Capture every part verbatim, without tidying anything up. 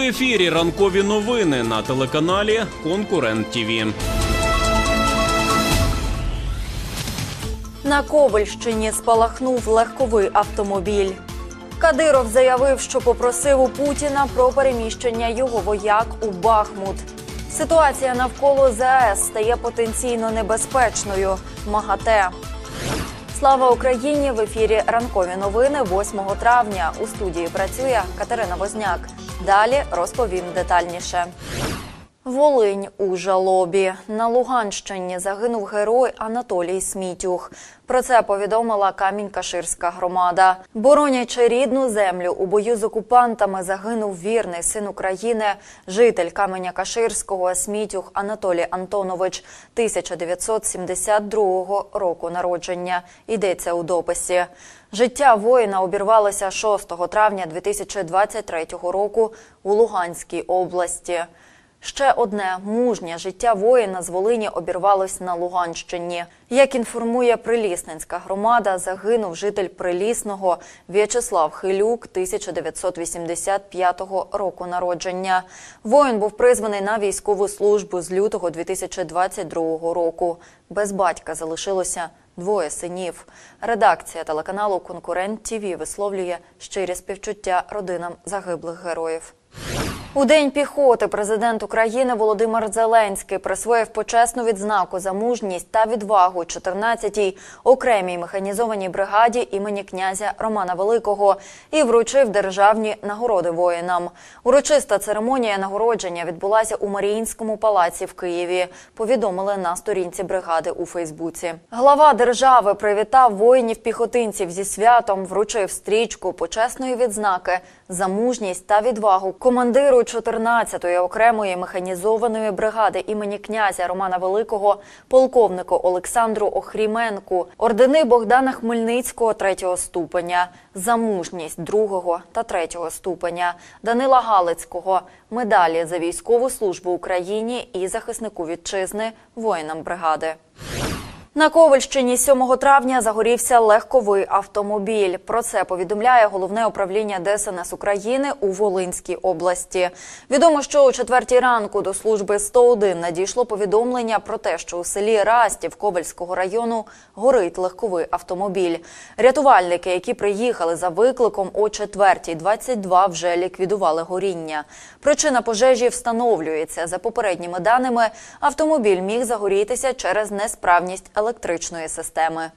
ефірі ранкові новини на телеканалі «Конкурент ТІВІ». На Ковальщині спалахнув легковий автомобіль. Кадиров заявив, що попросив у Путіна про переміщення його вояк у Бахмут. Ситуація навколо ЗАЕС стає потенційно небезпечною. МАГАТЕ. Слава Україні! В ефірі ранкові новини восьмого травня. У студії працює Катерина Возняк. Далі розповім детальніше. Волинь у жалобі. На Луганщині загинув герой Анатолій Смітюх. Про це повідомила Камінь-Каширська громада. Боронячи рідну землю, у бою з окупантами загинув вірний син України, житель Каменя-Каширського Смітюх Анатолій Антонович, тисяча дев'ятсот сімдесят другого року народження. Йдеться у дописі. Життя воїна обірвалося шостого травня дві тисячі двадцять третього року у Луганській області. Ще одне мужнє життя воїна з Волині обірвалось на Луганщині. Як інформує Прилісненська громада, загинув житель Прилісного В'ячеслав Хилюк, тисяча дев'ятсот вісімдесят п'ятого року народження. Воїн був призваний на військову службу з лютого дві тисячі двадцять другого року. Без батька залишилося двоє синів. Редакція телеканалу «Конкурент ТІВІ» висловлює щирі співчуття родинам загиблих героїв. У День піхоти президент України Володимир Зеленський присвоїв почесну відзнаку за мужність та відвагу чотирнадцятій окремій механізованій бригаді імені князя Романа Великого і вручив державні нагороди воїнам. Урочиста церемонія нагородження відбулася у Маріїнському палаці в Києві, повідомили на сторінці бригади у Фейсбуці. Глава держави привітав воїнів-піхотинців зі святом, вручив стрічку почесної відзнаки за мужність та відвагу командиру чотирнадцятої окремої механізованої бригади імені князя Романа Великого, полковнику Олександру Охріменку, ордени Богдана Хмельницького третього ступеня, за мужність другого та третього ступеня, Данила Галицького, медалі за військову службу Україні і захиснику вітчизни, воїнам бригади. На Ковальщині сьомого травня загорівся легковий автомобіль. Про це повідомляє Головне управління Де Ес Ен Ес України у Волинській області. Відомо, що о четвертій ранку до служби сто один надійшло повідомлення про те, що у селі Растів Ковальського району горить легковий автомобіль. Рятувальники, які приїхали за викликом о четвертій двадцять два, вже ліквідували горіння. Причина пожежі встановлюється. За попередніми даними, автомобіль міг загорітися через несправність електричної системи.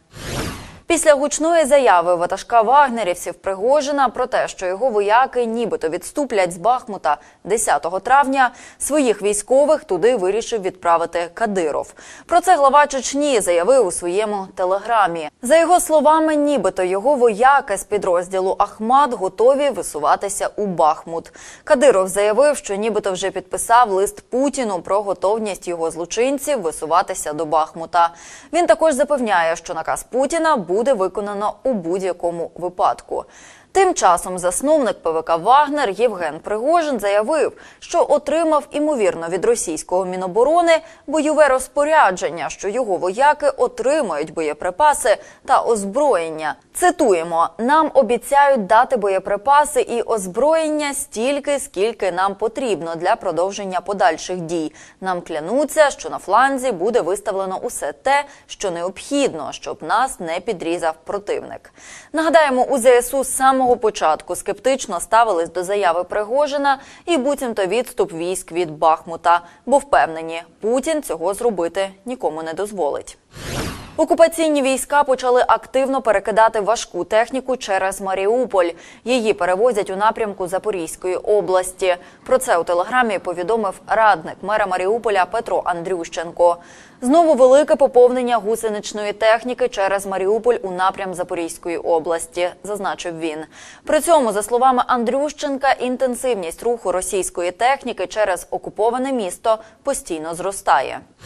Після гучної заяви ватажка вагнерівців Пригожина про те, що його вояки нібито відступлять з Бахмута десятого травня, своїх військових туди вирішив відправити Кадиров. Про це глава Чечні заявив у своєму телеграмі. За його словами, нібито його вояки з підрозділу Ахмат готові висуватися у Бахмут. Кадиров заявив, що нібито вже підписав лист Путіну про готовність його злочинців висуватися до Бахмута. Він також запевняє, що наказ Путіна буде буде виконано у будь-якому випадку. Тим часом засновник Пе Ве Ка «Вагнер» Євген Пригожин заявив, що отримав, імовірно, від російського Міноборони бойове розпорядження, що його вояки отримають боєприпаси та озброєння. Цитуємо: «Нам обіцяють дати боєприпаси і озброєння стільки, скільки нам потрібно для продовження подальших дій. Нам клянуться, що на фланзі буде виставлено усе те, що необхідно, щоб нас не підрізав противник». Нагадаємо, у Зе Ес У з самого самого початку скептично ставились до заяви Пригожина і буцімто відступ військ від Бахмута, бо впевнені, Путін цього зробити нікому не дозволить. Окупаційні війська почали активно перекидати важку техніку через Маріуполь. Її перевозять у напрямку Запорізької області. Про це у телеграмі повідомив радник мера Маріуполя Петро Андрющенко. Знову велике поповнення гусеничної техніки через Маріуполь у напрям Запорізької області, зазначив він. При цьому, за словами Андрющенка, інтенсивність руху російської техніки через окуповане місто постійно зростає.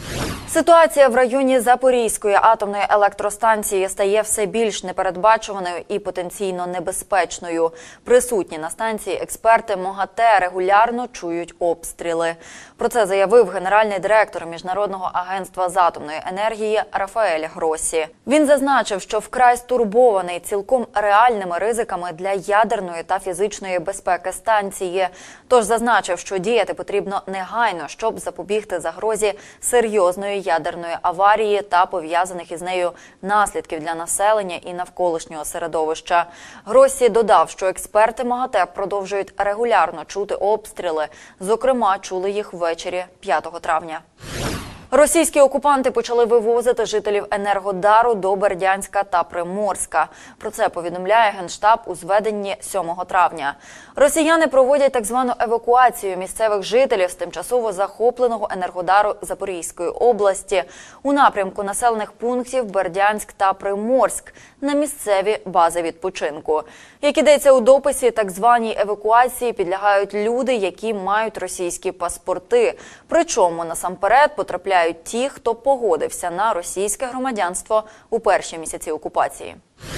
Ситуація в районі Запорізької атомної електростанції стає все більш непередбачуваною і потенційно небезпечною. Присутні на станції експерти МОГАТЕ регулярно чують обстріли. Про це заявив генеральний директор Міжнародного агентства з атомної енергії Рафаель Гроссі. Він зазначив, що вкрай стурбований цілком реальними ризиками для ядерної та фізичної безпеки станції. Тож зазначив, що діяти потрібно негайно, щоб запобігти загрозі серйозної ядерної аварії та пов'язаних із нею наслідків для населення і навколишнього середовища. Гроссі додав, що експерти МАГАТЕ продовжують регулярно чути обстріли. Зокрема, чули їх ввечері п'ятого травня. Російські окупанти почали вивозити жителів Енергодару до Бердянська та Приморська. Про це повідомляє Генштаб у зведенні сьомого травня. Росіяни проводять так звану евакуацію місцевих жителів з тимчасово захопленого Енергодару Запорізької області у напрямку населених пунктів Бердянськ та Приморськ на місцеві бази відпочинку. Як ідеться у дописі, так званій евакуації підлягають люди, які мають російські паспорти. Причому насамперед потрапляють ті, хто погодився на російське громадянство у перші місяці окупації.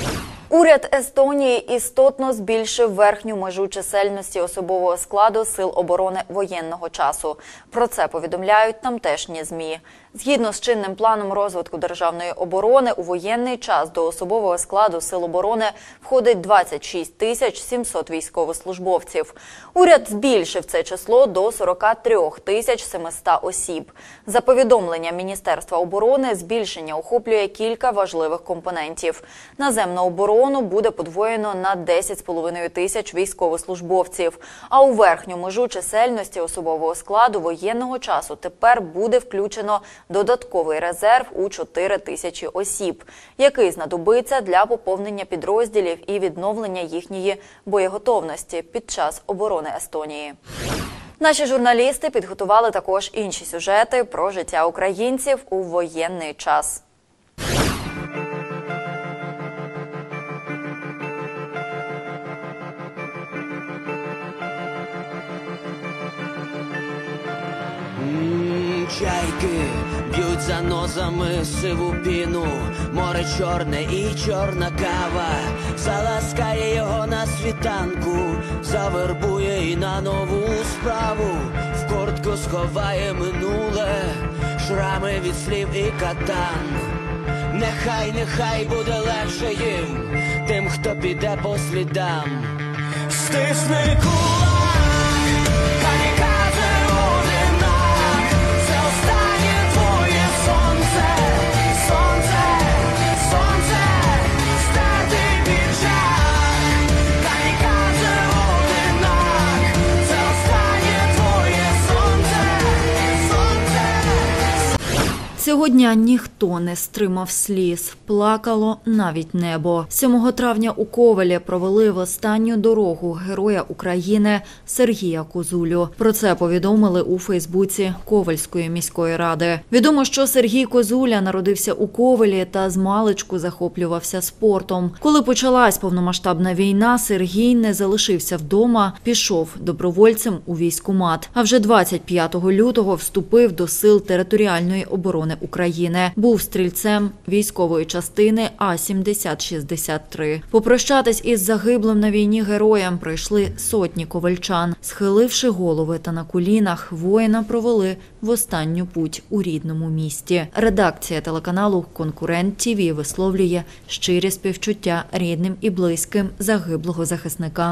Уряд Естонії істотно збільшив верхню межу чисельності особового складу Сил оборони воєнного часу. Про це повідомляють тамтешні ЗМІ. Згідно з чинним планом розвитку державної оборони, у воєнний час до особового складу Сил оборони входить двадцять шість тисяч сімсот військовослужбовців. Уряд збільшив це число до сорок три тисяч сімсот осіб. За повідомленням Міністерства оборони, збільшення охоплює кілька важливих компонентів. Наземну оборону буде подвоєно на десять з половиною тисяч військовослужбовців, а у верхню межу чисельності особового складу воєнного часу тепер буде включено додатковий резерв у чотири тисячі осіб, який знадобиться для поповнення підрозділів і відновлення їхньої боєготовності під час оборони Естонії. Наші журналісти підготували також інші сюжети про життя українців у воєнний час. Чайки б'ють за нозами сиву піну, море чорне і чорна кава заласкає його на світанку, завербує і на нову справу, в куртку сховає минуле, шрами від слів і катан. Нехай, нехай буде легше їм, тим, хто піде по слідам. Стисни кулак, камікадзе одинак, це останнє твоє сонце, сонце, сонце, стертий піджак. Камікадзе одинак, це останнє твоє сонце, сонце. Цього дня ніхто не стримав сліз. Плакало навіть небо. сьомого травня у Ковелі провели в останню дорогу Героя України Сергія Козулю. Про це повідомили у Фейсбуці Ковельської міської ради. Відомо, що Сергій Козуля народився у Ковелі та змалечку захоплювався спортом. Коли почалась повномасштабна війна, Сергій не залишився вдома, пішов добровольцем у військкомат. А вже двадцять п'ятого лютого вступив до Сил територіальної оборони України. Був стрільцем військової частини А сімдесят шістдесят три. Попрощатись із загиблим на війні героєм прийшли сотні ковельчан. Схиливши голови та на колінах, воїна провели в останню путь у рідному місті. Редакція телеканалу «Конкурент ТІВІ» висловлює щирі співчуття рідним і близьким загиблого захисника.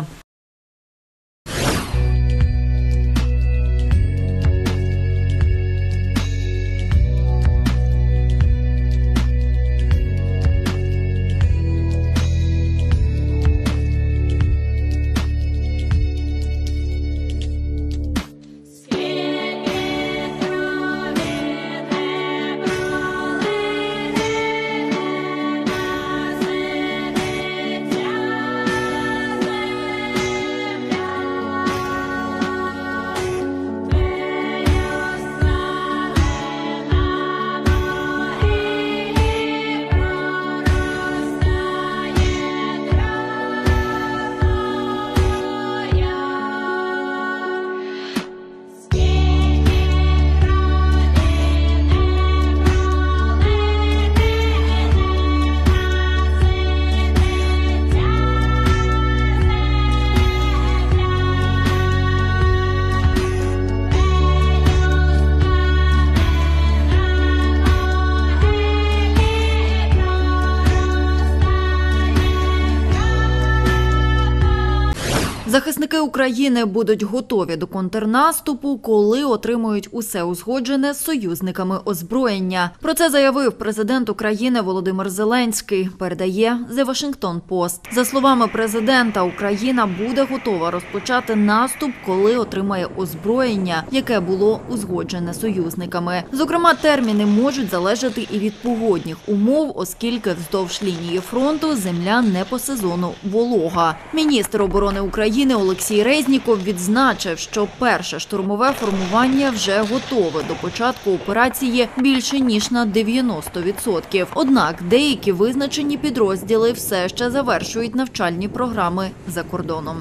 Захисники України будуть готові до контрнаступу, коли отримують усе узгоджене з союзниками озброєння. Про це заявив президент України Володимир Зеленський, передає The Washington Post. За словами президента, Україна буде готова розпочати наступ, коли отримає озброєння, яке було узгоджене союзниками. Зокрема, терміни можуть залежати і від погодних умов, оскільки вздовж лінії фронту земля не по сезону волога. Міністр оборони України Олексій Резніков відзначив, що перше штурмове формування вже готове до початку операції більше ніж на дев'яносто відсотків. Однак деякі визначені підрозділи все ще завершують навчальні програми за кордоном.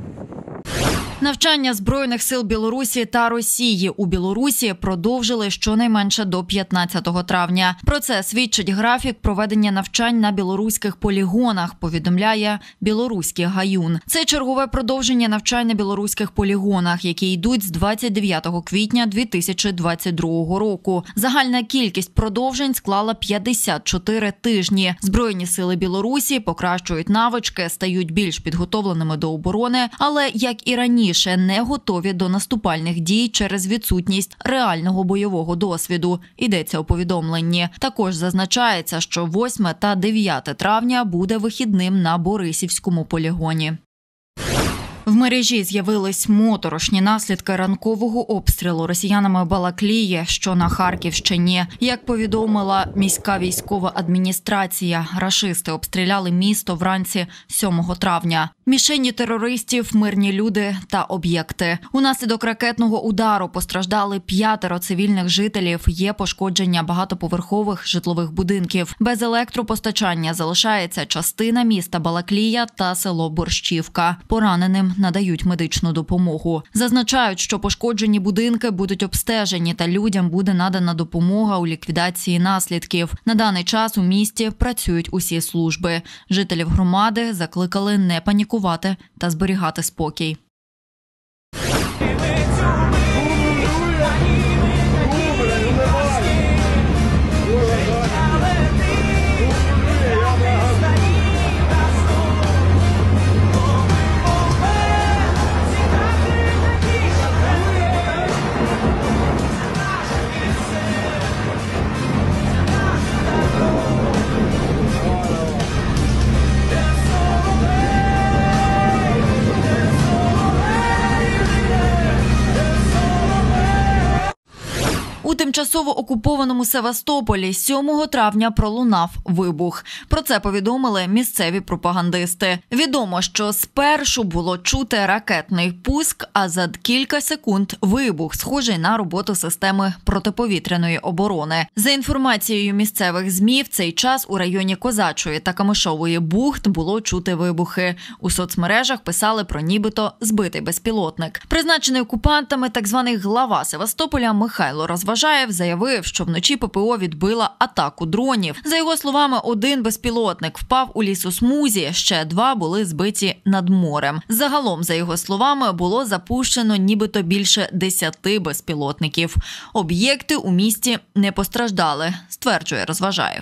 Навчання Збройних сил Білорусі та Росії у Білорусі продовжили щонайменше до п'ятнадцятого травня. Про це свідчить графік проведення навчань на білоруських полігонах, повідомляє білоруський Гаюн. Це чергове продовження навчань на білоруських полігонах, які йдуть з двадцять дев'ятого квітня дві тисячі двадцять другого року. Загальна кількість продовжень склала п'ятдесят чотири тижні. Збройні сили Білорусі покращують навички, стають більш підготовленими до оборони, але, як і раніше, не готові до наступальних дій через відсутність реального бойового досвіду, йдеться у повідомленні. Також зазначається, що восьме та дев'яте травня буде вихідним на Борисівському полігоні. В мережі з'явились моторошні наслідки ранкового обстрілу росіянами Балаклії, що на Харківщині. Як повідомила міська військова адміністрація, рашисти обстріляли місто вранці сьомого травня. Мішені терористів – мирні люди та об'єкти. Унаслідок ракетного удару постраждали п'ятеро цивільних жителів, є пошкодження багатоповерхових житлових будинків. Без електропостачання залишається частина міста Балаклія та село Борщівка. Пораненим надають медичну допомогу. Зазначають, що пошкоджені будинки будуть обстежені та людям буде надана допомога у ліквідації наслідків. На даний час у місті працюють усі служби. Жителів громади закликали не панікувати та зберігати спокій. У тимчасово окупованому Севастополі сьомого травня пролунав вибух. Про це повідомили місцеві пропагандисти. Відомо, що спершу було чути ракетний пуск, а за кілька секунд вибух, схожий на роботу системи протиповітряної оборони. За інформацією місцевих ЗМІ, в цей час у районі Козачої та Камишової бухт було чути вибухи. У соцмережах писали про нібито збитий безпілотник. Призначений окупантами так званий глава Севастополя Михайло Розважаєв заявив, що вночі ППО відбила атаку дронів. За його словами, один безпілотник впав у лісосмузі, ще два були збиті над морем. Загалом, за його словами, було запущено нібито більше десяти безпілотників. Об'єкти у місті не постраждали, стверджує Розважаєв.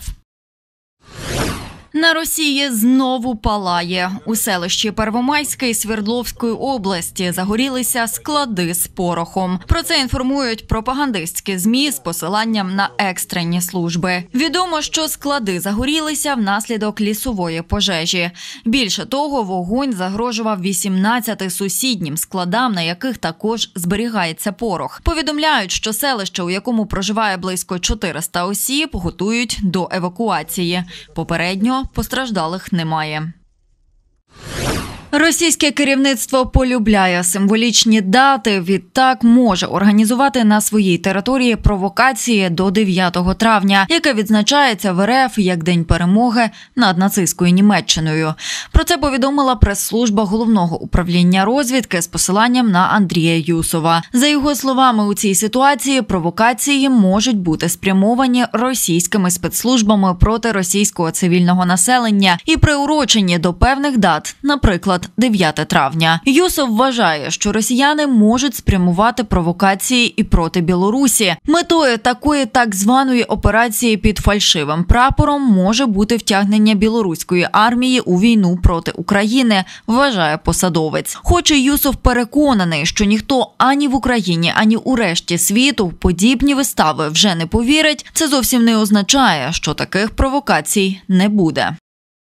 На Росії знову палає. У селищі Первомайське Свердловської області загорілися склади з порохом. Про це інформують пропагандистські ЗМІ з посиланням на екстрені служби. Відомо, що склади загорілися внаслідок лісової пожежі. Більше того, вогонь загрожував вісімнадцяти сусіднім складам, на яких також зберігається порох. Повідомляють, що селище, у якому проживає близько чотириста осіб, готують до евакуації. Попередньо постраждалих немає. Російське керівництво полюбляє символічні дати, відтак може організувати на своїй території провокації до дев'ятого травня, яке відзначається в РФ як День перемоги над нацистською Німеччиною. Про це повідомила прес-служба Головного управління розвідки з посиланням на Андрія Юсова. За його словами, у цій ситуації провокації можуть бути спрямовані російськими спецслужбами проти російського цивільного населення і приурочені до певних дат, наприклад, понад дев'яте травня. Юсов вважає, що росіяни можуть спрямувати провокації і проти Білорусі. Метою такої так званої операції під фальшивим прапором може бути втягнення білоруської армії у війну проти України, вважає посадовець. Хоч і Юсов переконаний, що ніхто ані в Україні, ані у решті світу в подібні вистави вже не повірить, це зовсім не означає, що таких провокацій не буде.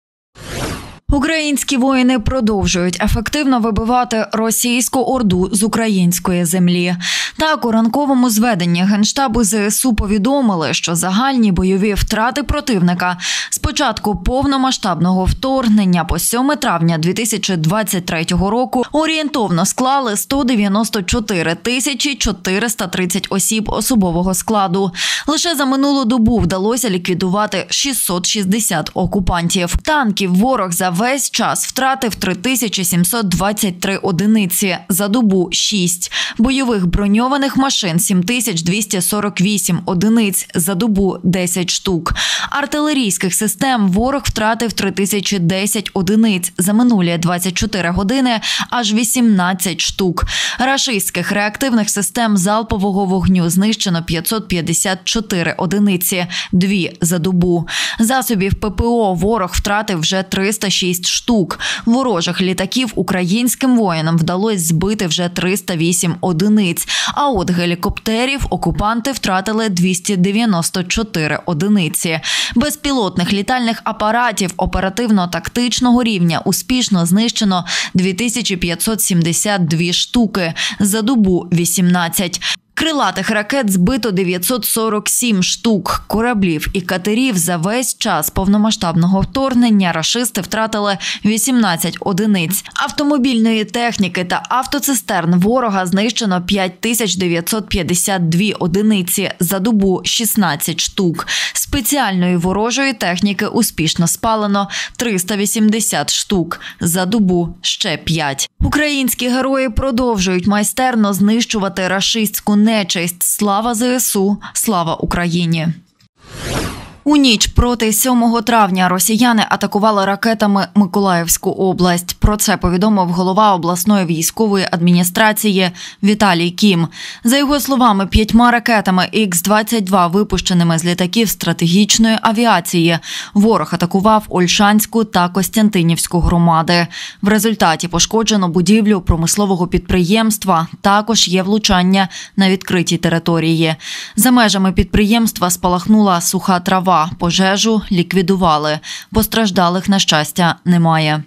Українські воїни продовжують ефективно вибивати російську орду з української землі. Так, у ранковому зведенні Генштабу ЗСУ повідомили, що загальні бойові втрати противника з початку повномасштабного вторгнення по сьоме травня дві тисячі двадцять третього року орієнтовно склали сто дев'яносто чотири тисячі чотириста тридцять осіб особового складу. Лише за минулу добу вдалося ліквідувати шістсот шістдесят окупантів. Танків ворог за весь час втратив три тисячі сімсот двадцять три одиниці, за добу – шість. Бойових броньованих машин – сім тисяч двісті сорок вісім одиниць, за добу – десять штук. Артилерійських систем ворог втратив три тисячі десять одиниць, за минулі двадцять чотири години – аж вісімнадцять штук. Рашистських реактивних систем залпового вогню знищено п'ятсот п'ятдесят чотири одиниці, дві за добу. Засобів ППО ворог втратив вже триста шість штук. Ворожих літаків українським воїнам вдалося збити вже триста вісім одиниць. А от гелікоптерів окупанти втратили двісті дев'яносто чотири одиниці. Безпілотних літальних апаратів оперативно-тактичного рівня успішно знищено дві тисячі п'ятсот сімдесят дві штуки, за добу – вісімнадцять. Крилатих ракет збито дев'ятсот сорок сім штук. Кораблів і катерів за весь час повномасштабного вторгнення рашисти втратили вісімнадцять одиниць. Автомобільної техніки та автоцистерн ворога знищено п'ять тисяч дев'ятсот п'ятдесят дві одиниці, за добу – шістнадцять штук. Спеціальної ворожої техніки успішно спалено триста вісімдесят штук, за добу – ще п'ять. Українські герої продовжують майстерно знищувати рашистську нечисть. Слава ЗСУ! Слава Україні! У ніч проти сьомого травня росіяни атакували ракетами Миколаївську область. Про це повідомив голова обласної військової адміністрації Віталій Кім. За його словами, п'ятьма ракетами ікс двадцять два, випущеними з літаків стратегічної авіації, ворог атакував Ольшанську та Костянтинівську громади. В результаті пошкоджено будівлю промислового підприємства, також є влучання на відкритій території. За межами підприємства спалахнула суха трава. Пожежу ліквідували. Постраждалих, на щастя, немає.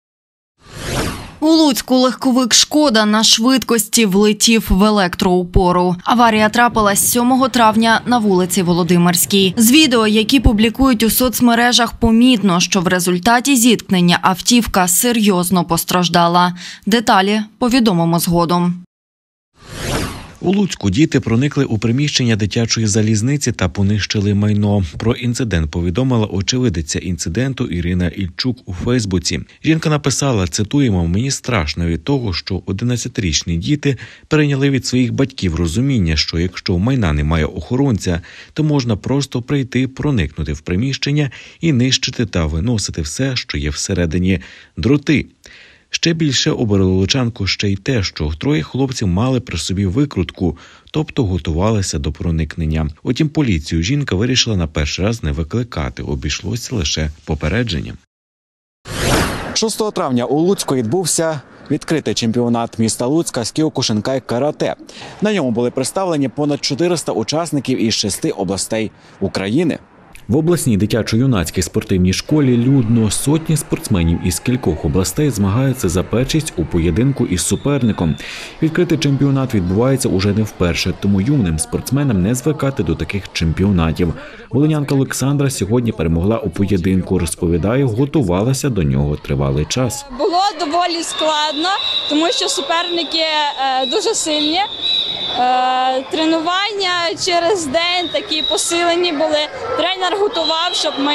У Луцьку легковик «Шкода» на швидкості влетів в електроупору. Аварія трапилась сьомого травня на вулиці Володимирській. З відео, які публікують у соцмережах, помітно, що в результаті зіткнення автівка серйозно постраждала. Деталі повідомимо згодом. У Луцьку діти проникли у приміщення дитячої залізниці та понищили майно. Про інцидент повідомила очевидиця інциденту Ірина Ільчук у Фейсбуці. Жінка написала, цитуємо, «Мені страшно від того, що одинадцятирічні діти перейняли від своїх батьків розуміння, що якщо в майна немає охоронця, то можна просто прийти, проникнути в приміщення і нищити та виносити все, що є всередині. Дроти». Ще більше обурило лучанку ще й те, що троє хлопців мали при собі викрутку, тобто готувалися до проникнення. Утім, поліцію жінка вирішила на перший раз не викликати, обійшлося лише попередженням. шостого травня у Луцьку відбувся відкритий чемпіонат міста Луцька з кіокушинкай карате. На ньому були представлені понад чотириста учасників із шести областей України. В обласній дитячо-юнацькій спортивній школі людно. Сотні спортсменів із кількох областей змагаються за першість у поєдинку із суперником. Відкритий чемпіонат відбувається уже не вперше, тому юним спортсменам не звикати до таких чемпіонатів. Волинянка Олександра сьогодні перемогла у поєдинку. Розповідає, готувалася до нього тривалий час. Було доволі складно, тому що суперники дуже сильні. Тренування через день такі посилені були. Тренер готував, щоб ми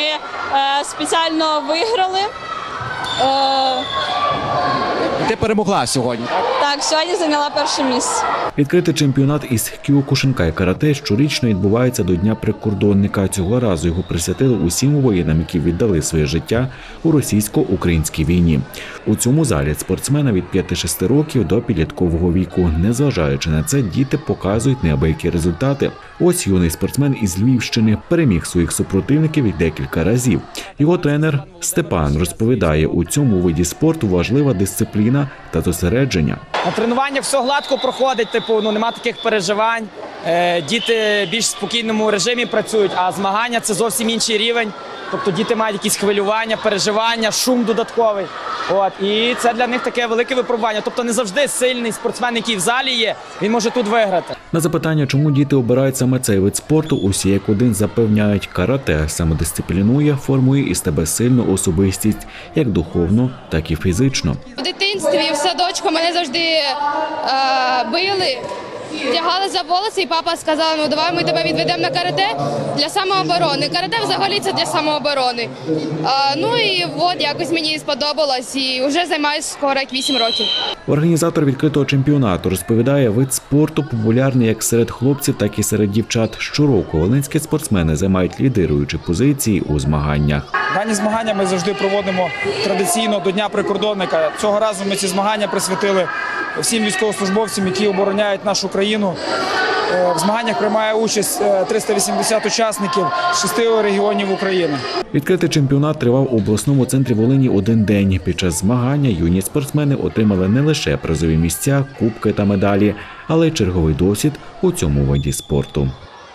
Ти перемогла сьогодні. Так, сьогодні зайняла перше місце. Відкритий чемпіонат із Кіокушинкай карате щорічно відбувається до Дня прикордонника. Цього разу його присвятили усім воїнам, які віддали своє життя у російсько-українській війні. У цьому залі спортсмена від п'яти-шести років до підліткового віку. Незважаючи на це, діти показують неабиякі результати. Ось юний спортсмен із Львівщини переміг своїх супротивників і декілька разів. Його тренер Степан розповідає, у цьому виді спорту важлива дисципліна та зосередження. На тренуваннях все гладко проходить, типу, ну нема таких переживань. Е, діти більш в спокійному режимі працюють, а змагання – це зовсім інший рівень. Тобто діти мають якісь хвилювання, переживання, шум додатковий. От, і це для них таке велике випробування. Тобто не завжди сильний спортсмен, який в залі є, він може тут виграти. На запитання, чому діти обирають саме цей вид спорту, усі як один запевняють, карате самодисциплінує, формує із тебе сильну особистість, як духовно, так і фізично. В дитинстві в садочку мене завжди е, били, тягали за волоси, і папа сказав, ну давай ми тебе відведемо на карате для самооборони. Карате взагалі це для самооборони. Е, ну і от якось мені сподобалось, і вже займаюся скоро як вісім років. Організатор відкритого чемпіонату розповідає, вид спорту популярний як серед хлопців, так і серед дівчат. Щороку волинські спортсмени займають лідируючі позиції у змаганнях. Дані змагання ми завжди проводимо традиційно до Дня прикордонника. Цього разу ми ці змагання присвятили всім військовослужбовцям, які обороняють нашу країну. В змаганнях приймає участь триста вісімдесят учасників з шести регіонів України. Відкритий чемпіонат тривав у обласному центрі Волині один день. Під час змагання юні спортсмени отримали не лише призові місця, кубки та медалі, але й черговий досвід у цьому виді спорту.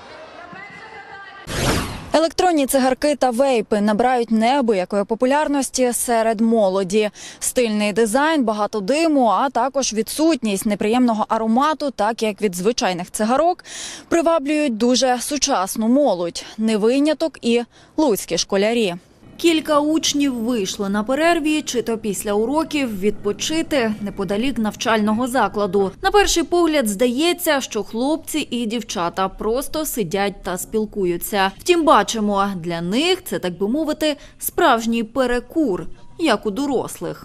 Електронні цигарки та вейпи набирають неабиякої популярності серед молоді. Стильний дизайн, багато диму, а також відсутність неприємного аромату, так як від звичайних цигарок, приваблюють дуже сучасну молодь. Не виняток і луцькі школярі. Кілька учнів вийшли на перерві, чи то після уроків, відпочити неподалік навчального закладу. На перший погляд здається, що хлопці і дівчата просто сидять та спілкуються. Втім, бачимо, для них це, так би мовити, справжній перекур, як у дорослих.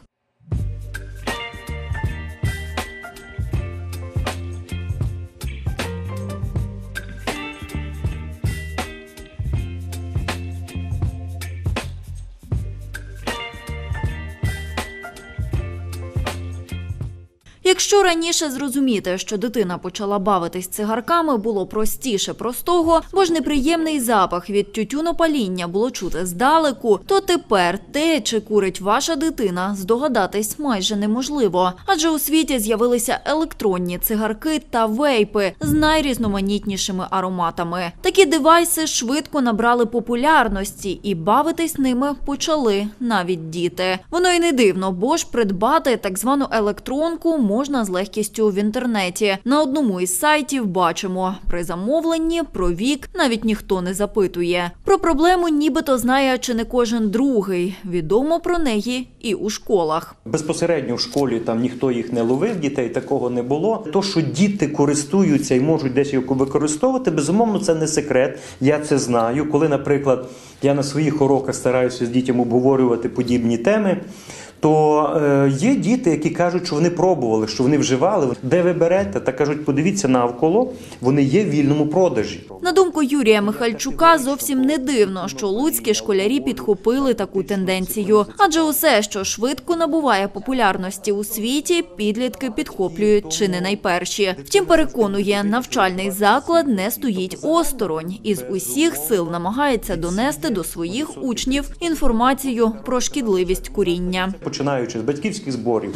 Якщо раніше зрозуміти, що дитина почала бавитись цигарками, було простіше простого, бо ж неприємний запах від тютюнопаління було чути здалеку, то тепер те, чи курить ваша дитина, здогадатись майже неможливо. Адже у світі з'явилися електронні цигарки та вейпи з найрізноманітнішими ароматами. Такі девайси швидко набрали популярності і бавитись ними почали навіть діти. Воно й не дивно, бо ж придбати так звану електронку можна з легкістю в інтернеті. На одному із сайтів бачимо, при замовленні про вік навіть ніхто не запитує. Про проблему нібито знає чи не кожен другий. Відомо про неї і у школах. Безпосередньо в школі там ніхто їх не ловив, дітей такого не було. То, що діти користуються і можуть десь його використовувати, безумовно, це не секрет. Я це знаю. Коли, наприклад, я на своїх уроках стараюся з дітьми обговорювати подібні теми, то е, є діти, які кажуть, що вони пробували, що вони вживали. Де ви берете? Та кажуть, подивіться навколо, вони є в вільному продажі. На думку Юрія Михальчука, зовсім не дивно, що луцькі школярі підхопили таку тенденцію. Адже усе, що швидко набуває популярності у світі, підлітки підхоплюють чи не найперші. Втім, переконує, навчальний заклад не стоїть осторонь і з усіх сил намагається донести до своїх учнів інформацію про шкідливість куріння. Починаючи з батьківських зборів,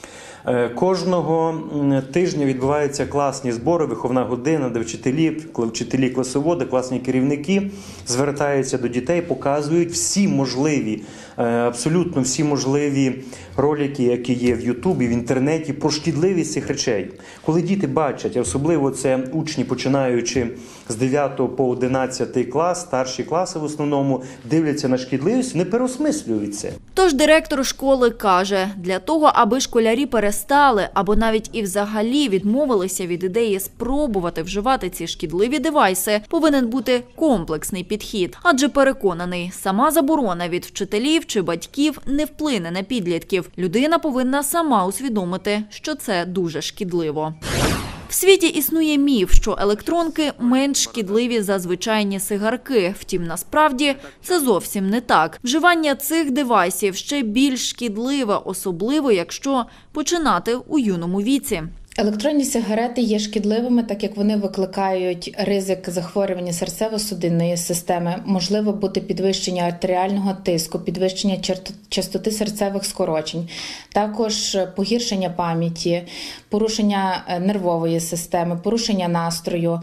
кожного тижня відбуваються класні збори, виховна година, де вчителі, вчителі класоводи, класні керівники звертаються до дітей, показують всі можливі, абсолютно всі можливі ролики, які є в Ютубі, в інтернеті, про шкідливість цих речей. Коли діти бачать, особливо це учні, починаючи з дев'ятого по одинадцятий клас, старші класи в основному, дивляться на шкідливість, вони переосмислюють це. Тож директор школи каже, для того, аби школярі перестали перестали або навіть і взагалі відмовилися від ідеї спробувати вживати ці шкідливі девайси, повинен бути комплексний підхід. Адже переконаний, сама заборона від вчителів чи батьків не вплине на підлітків. Людина повинна сама усвідомити, що це дуже шкідливо. В світі існує міф, що електронки менш шкідливі за звичайні сигарки. Втім, насправді, це зовсім не так. Вживання цих девайсів ще більш шкідливе, особливо якщо починати у юному віці. Електронні сигарети є шкідливими, так як вони викликають ризик захворювання серцево-судинної системи, можливо бути підвищення артеріального тиску, підвищення частоти серцевих скорочень, також погіршення пам'яті, порушення нервової системи, порушення настрою.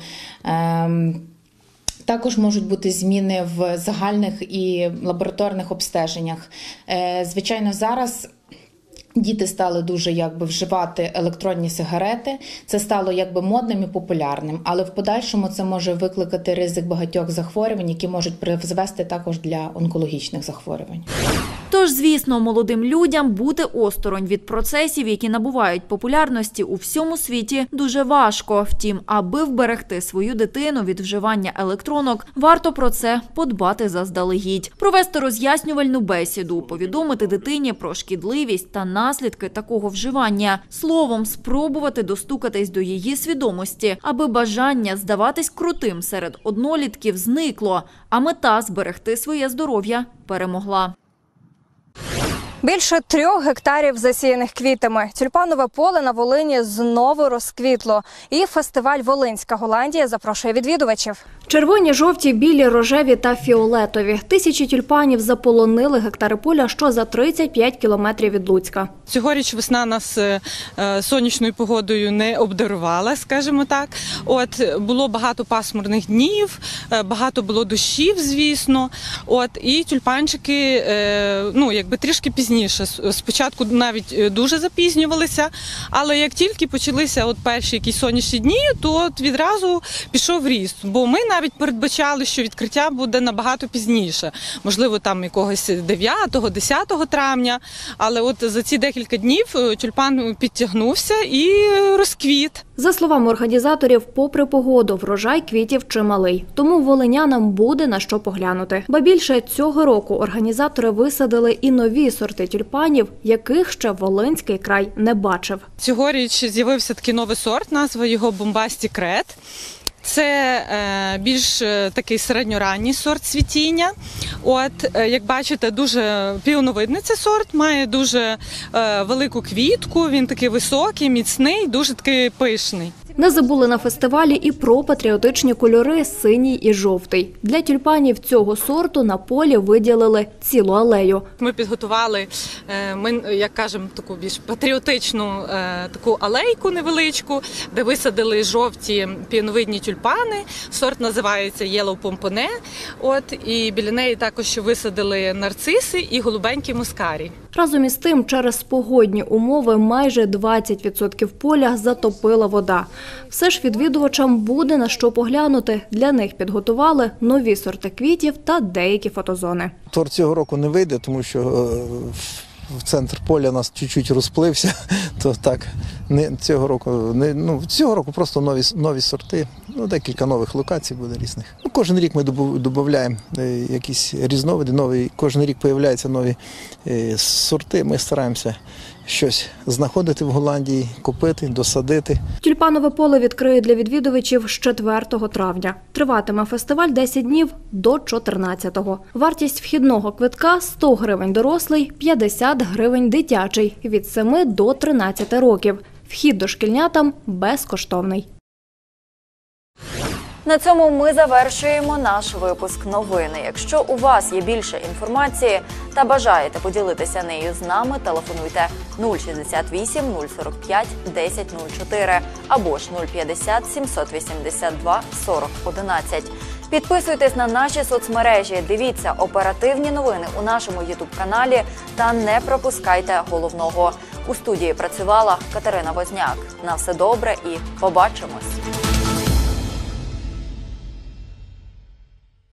Також можуть бути зміни в загальних і лабораторних обстеженнях. Звичайно, зараз діти стали дуже якби вживати електронні сигарети, це стало якби модним і популярним, але в подальшому це може викликати ризик багатьох захворювань, які можуть призвести також для онкологічних захворювань. Тож, звісно, молодим людям бути осторонь від процесів, які набувають популярності у всьому світі, дуже важко. Втім, аби вберегти свою дитину від вживання електронок, варто про це подбати заздалегідь. Провести роз'яснювальну бесіду, повідомити дитині про шкідливість та наслідки такого вживання. Словом, спробувати достукатись до її свідомості, аби бажання здаватись крутим серед однолітків зникло, а мета зберегти своє здоров'я перемогла. Більше трьох гектарів засіяних квітами. Тюльпанове поле на Волині знову розквітло. І фестиваль «Волинська Голландія» запрошує відвідувачів. Червоні, жовті, білі, рожеві та фіолетові. Тисячі тюльпанів заполонили гектари поля, що за тридцять п'ять кілометрів від Луцька. Цьогоріч весна нас сонячною погодою не обдарувала, скажімо так. От, було багато пасмурних днів, багато було дощів, звісно. От, і тюльпанчики, ну, якби трішки пізніше. Спочатку навіть дуже запізнювалися, але як тільки почалися от перші якісь сонячні дні, то от відразу пішов ріст. Бо ми навіть передбачали, що відкриття буде набагато пізніше. Можливо, там якогось дев'ятого-десятого травня, але от за ці декілька днів тюльпан підтягнувся і розквіт. За словами організаторів, попри погоду, врожай квітів чималий. Тому волинянам буде на що поглянути. Ба більше, цього року організатори висадили і нові сорти тюльпанів, яких ще Волинський край не бачив. Цьогоріч з'явився такий новий сорт, назва його «Бомбастік Ред». Це е, більш е, такий середньоранній сорт цвітіння. От, е, як бачите, дуже піоновидний цей сорт, має дуже е, велику квітку, він такий високий, міцний, дуже такий пишний. Не забули на фестивалі і про патріотичні кольори синій і жовтий. Для тюльпанів цього сорту на полі виділили цілу алею. Ми підготували, ми, як кажемо, таку більш патріотичну таку алейку невеличку, де висадили жовті піоновидні тюльпани. Сорт називається Yellow Pomponne. От, і біля неї також висадили нарциси і голубенький мускарій. Разом із тим, через погодні умови майже двадцять відсотків поля затопила вода. Все ж відвідувачам буде на що поглянути. Для них підготували нові сорти квітів та деякі фотозони. Торт цього року не вийде, тому що в центр поля нас чуть-чуть розплився, то так, не, цього року, не, ну, цього року просто нові, нові сорти, ну, декілька нових локацій буде різних. Ну, кожен рік ми додаємо якісь різновиди, нові, кожен рік з'являються нові е, сорти, ми стараємося щось знаходити в Голландії, купити, досадити. Тюльпанове поле відкриють для відвідувачів з четвертого травня. Триватиме фестиваль десять днів до чотирнадцятого. Вартість вхідного квитка – сто гривень дорослий, п'ятдесят гривень дитячий, від семи до тринадцяти років. Вхід дошкільнятам безкоштовний. На цьому ми завершуємо наш випуск новини. Якщо у вас є більше інформації та бажаєте поділитися нею з нами, телефонуйте нуль шістдесят вісім нуль сорок п'ять десять нуль чотири або ж нуль п'ятдесят сімсот вісімдесят два сорок одинадцять. Підписуйтесь на наші соцмережі, дивіться оперативні новини у нашому ютуб-каналі та не пропускайте головного. У студії працювала Катерина Возняк. На все добре і побачимось!